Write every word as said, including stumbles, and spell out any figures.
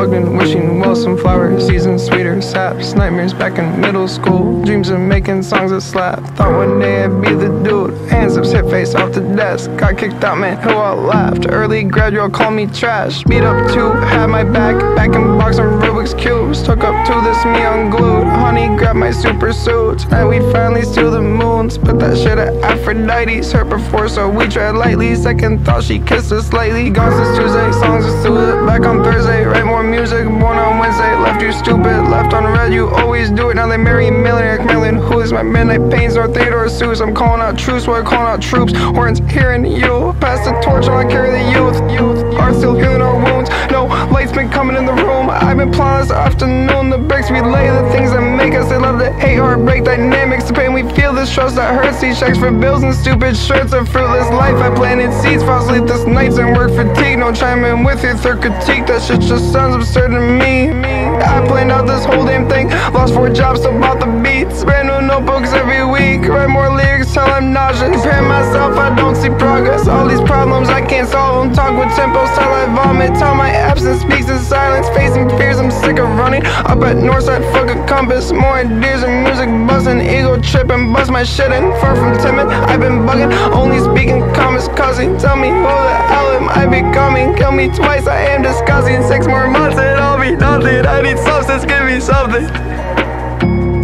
plugged in, wishing well some flowers, seasons sweeter saps, nightmares back in middle school, dreams of making songs that slap. Thought one day I'd be the dude, hands up, hit face off the desk. Got kicked out, man, who all laughed. Early graduate called me trash. Beat up two, had my back, back in box on Rubik's cubes. Took up to this, me unglued. Honey grabbed my super suit. Tonight we finally steal the moon. Split that shit at Aphrodite's. Heard before, so we tread lightly. Second thought, she kissed us slightly. Gone since Tuesday, songs are suited. Back on Thursday, write more music. Born on Wednesday, left you stupid. Left on red, you always do it. Now they marry millionaire Marilyn. Who is my midnight pains? North Theodore Seuss. I'm calling out truce, while calling out troops. Horns hearing you. Pass the torch while I carry the youth. Youth are still healing our wounds. No light's been coming in the room. I've been plotting this afternoon. The bricks we lay, the things that make us. They love the hate, heartbreak dynamics. The pain we feel, this trust that hurts. These checks for bills and stupid shirts. A fruitless life. I planted seeds, fall asleep this nights and work fatigue. No chiming with your third critique. That shit just sounds absurd to me. I planned out this whole damn thing. Lost four jobs, so bought the beats. Brand new notebooks every week. Write more lyrics till I'm nauseous. Compare myself, I don't see progress. All these problems I can't solve them. Talk with tempos till I vomit. Till my absence speaks in silence. Facing fears, I'm sick of running. Up at Northside, fuck a compass. More ideas and music buzzing. Ego tripping, bust my shit in. Far from timid, I've been bugging. Only speaking comments causing. Tell me who the hell am I becoming? Kill me twice, I am disgusting. Six more months and I'll be nothing. I need substance, give me something.